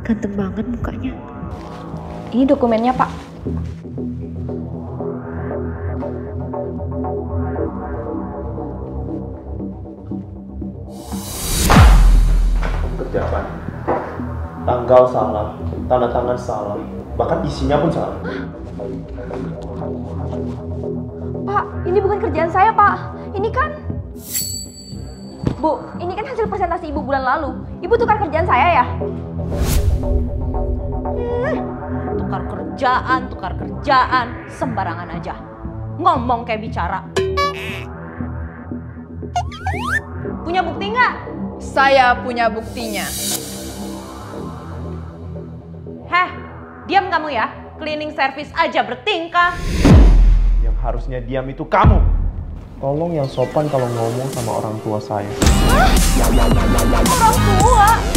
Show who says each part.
Speaker 1: Ganteng banget mukanya.
Speaker 2: Ini dokumennya, Pak.
Speaker 3: Kerjaan. Tanggal salah, tanda tangan salah, bahkan isinya pun salah.
Speaker 2: Pak, ini bukan kerjaan saya, Pak. Ini kan... Bu, ini kan hasil presentasi Ibu bulan lalu. Ibu tukar kerjaan saya ya?
Speaker 4: Tukar kerjaan, sembarangan aja. Ngomong kayak bicara. Punya bukti nggak?
Speaker 5: Saya punya buktinya.
Speaker 4: Heh, diam kamu ya. Cleaning service aja bertingkah.
Speaker 3: Yang harusnya diam itu kamu. Tolong yang sopan kalau ngomong sama orang tua saya.
Speaker 4: Orang tua?